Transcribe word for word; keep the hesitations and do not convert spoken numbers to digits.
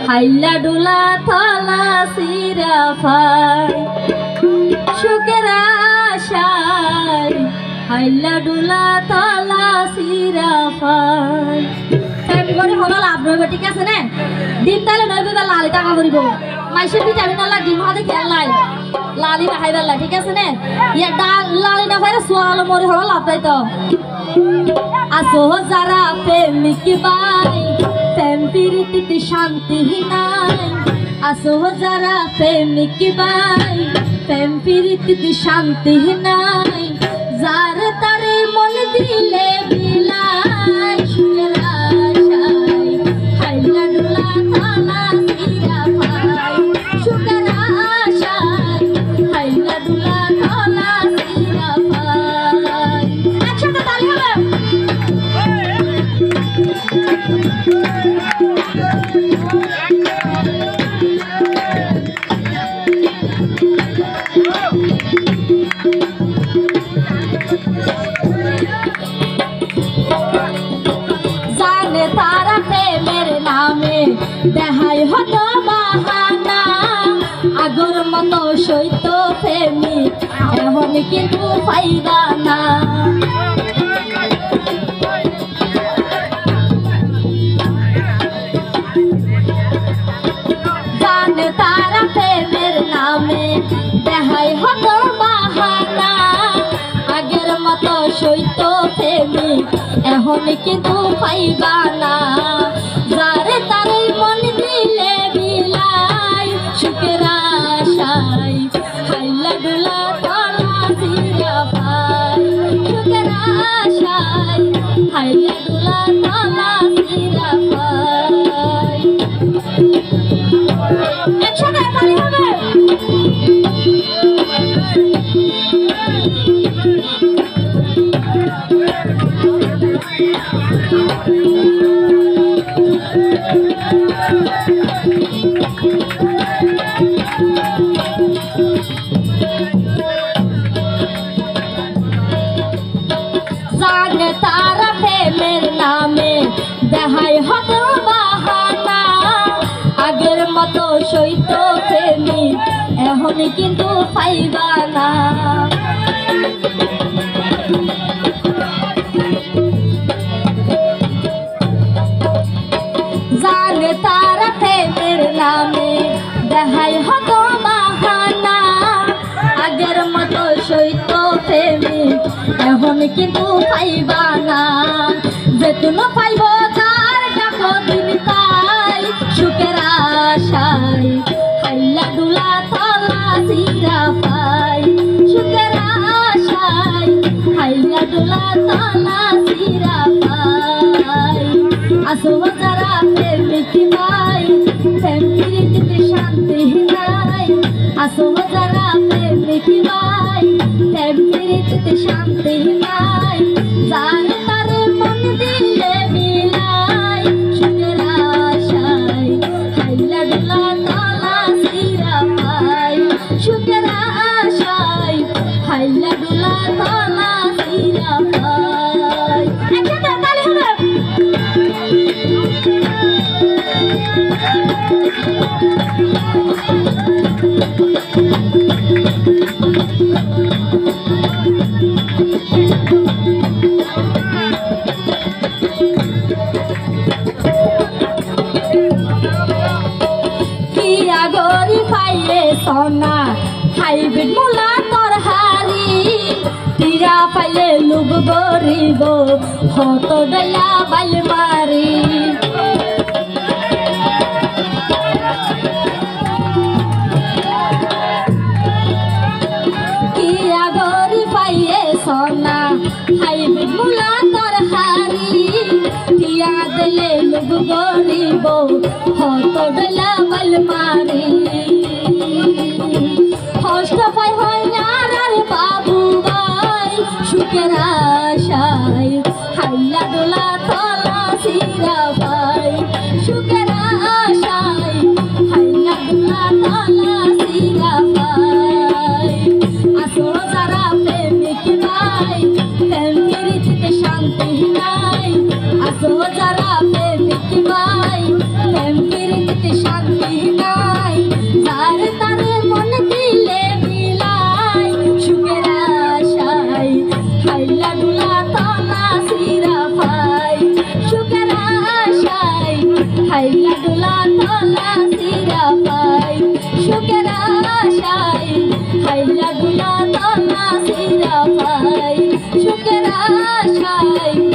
হাইলা ডোলা থলা সিরা phi সুখের আশায় হাইলা ডোলা থলা সিরা phi ফেম করে হলো লাভ রইবে ঠিক আছে না ডিম তালে নইবে বা লালি টাকা করিব মাইসের ভিটামিন আল্লাহ ডিম হাতে খেয়াল নাই লালি বাহাই বেলা ঠিক আছে না ইয়া ডাল লালি না ফাইরা সোয়ালো মরে হলো লাভ তাই তো আসো যারা প্রেমিক বাই প্রেম প্রীতিতে শান্তি নাই আসো যারা প্রেমিক বাই প্রেম প্রীতিতে শান্তি নাই যার তারে মন দিলে বিলাই সুখের আশায় হাইলা ডোলা থালা সিরা ফাই সুখের আশায় হাইলা ডোলা থালা সিরা ফাই একসাথে তালি হবে জানে তারা প্রেমের নামে দেহাই হতো বাহানা আগর মতো সৈত প্রেমিক এখন কিন্তু পাইবা না জানে তারা প্রেমের নামে দেহাই হতো বাহানা আগের মতো সৈত প্রেমিক এখন কিন্তু পাইবা না যারে তারে মন দিলে বিলাই সুখের আশায় হাইলা ডোলা থালা সিরা ফাই সুখের আশায় হাইলা ডোলা থালা সিরা ফাই একসাথে তালি হবে জানে তারা প্রেমের নামে দেহাই হতো বাহানা আগের মতো সৈত প্রেমিক এখন কিন্তু পাইবা না জানে তারা প্রেমের নামে দেহাই হতো বাহানা আগের মতো সৈত প্রেমিক এখন কিন্তু পাইবা না যেতুন পাইব তার টাকা দিন তাই সুখের আশায় হাইলা ডোলা থালা সিরা ফাই সুখের আশায় হাইলা ডোলা থালা সিরা ফাই আসো যারা প্রেমিক বাই প্রেম প্রীতিতে শান্তি নাই আসো যারা প্রেমিক বাই প্রেম প্রীতিতে শান্তি নাই যার তারে মন দিলে বিলাই সুখের আশায় হাইলা ডোলা থালা সিরা ফাই সুখের আশায় হাইলা ডোলা থালা সিরা ফাই একসাথে তালি হবে গরি পাইয়ে সোনা হাইব্রিড মোলা তরহারি তীরা পাইলে লুব গরিব হত ডলা বাইল মারি কিয়া গরি পাইয়ে সোনা হাইব্রিড মোলা তরহারি তীরা দিলে লুব গরিব হত ডলা বাইল মারি কষ্ট পাই হয় না রে বাবু ভাই সুখের আশায় হাইলা ডোলা থালা সিরা ফাই সুখের আশায় হাইলা ডোলা থালা সিরা ফাই আসো যারা প্রেমিক ভাই প্রেম প্রীতিতে শান্তি নাই আসো যারা প্রেমিক ভাই প্রেম প্রীতিতে শান্তি আশায় সুখের আশায়